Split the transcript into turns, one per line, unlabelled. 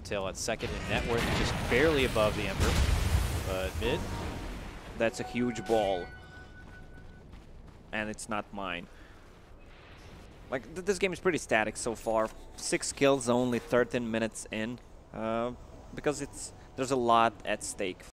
Yellowtail at second in net worth, just barely above the Ember. But mid,
That's a huge ball. And it's not mine. Like, this game is pretty static so far. 6 kills only 13 minutes in. Because there's a lot at stake.